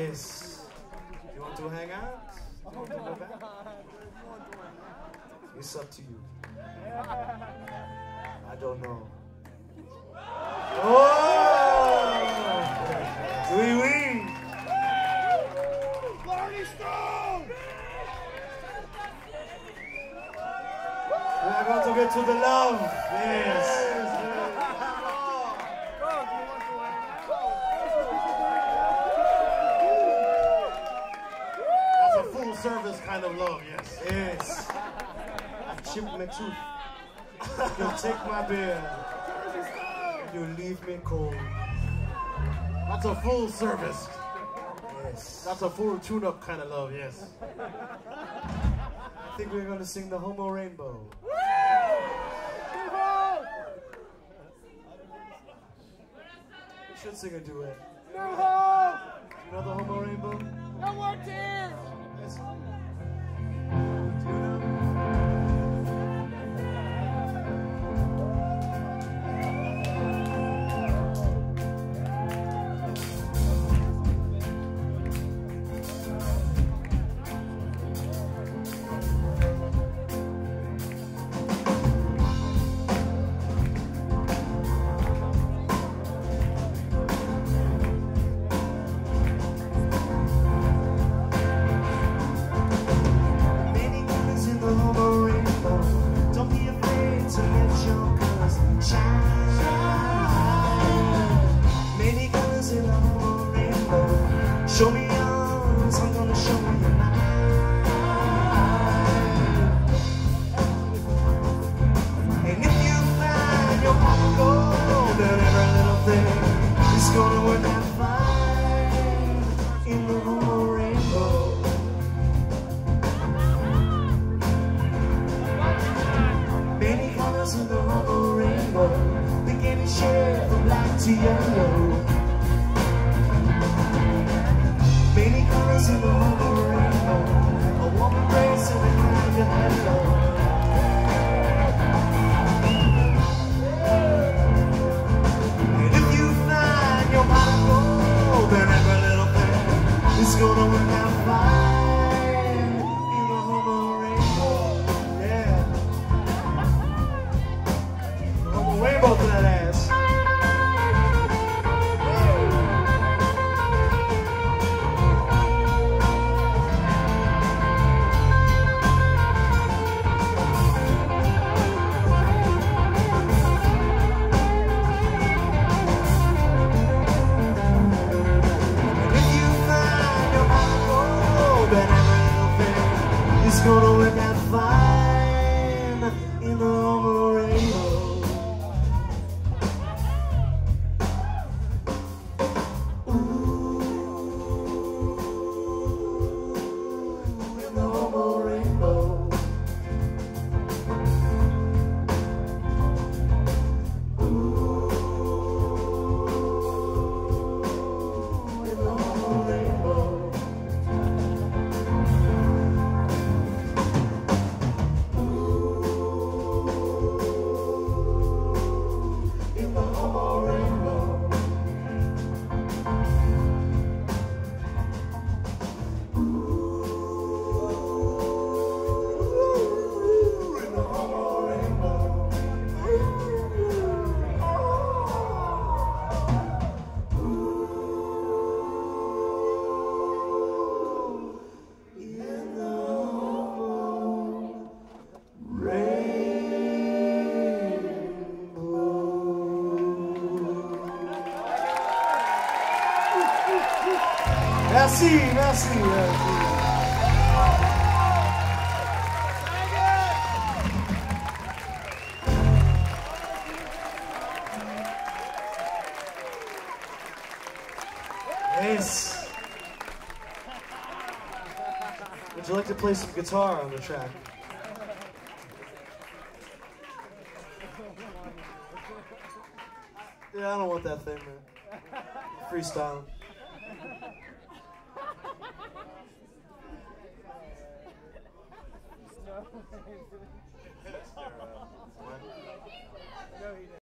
Yes. You want to hang out? You want to go back? It's up to you. I don't know. Oh! Oui, oui! Barney Strong! We are going to get to the love. Yes. That's a full service kind of love, yes. Yes. I've chipped my tooth. You take my beer. You leave me cold. That's a full service. Yes. That's a full tune-up kind of love, yes. I think we're going to sing the Homo Rainbow. We should sing a duet. You know the Homo Rainbow? No more tears! Yes. Do you know? Show me yours, I'm gonna show you mine. And if you find your heart of gold, then every little thing is gonna work out fine in the Homo Rainbow. Many colors in the Homo Rainbow, beginning shade from black to yellow. Many colors in the Homo Rainbow, a warm embrace and a kind of hello. And if you find your pot of gold, then every little thing is gonna work out fine in the Homo Rainbow. Yeah. The Homo Rainbow for that ass. It's gonna work out fine in the Homo Rainbow. Ooh, in the Homo Rainbow. Ooh, in the Homo Rainbow. Merci, merci, merci. Yes. Would you like to play some guitar on the track? Yeah, I don't want that thing, man. Freestyle.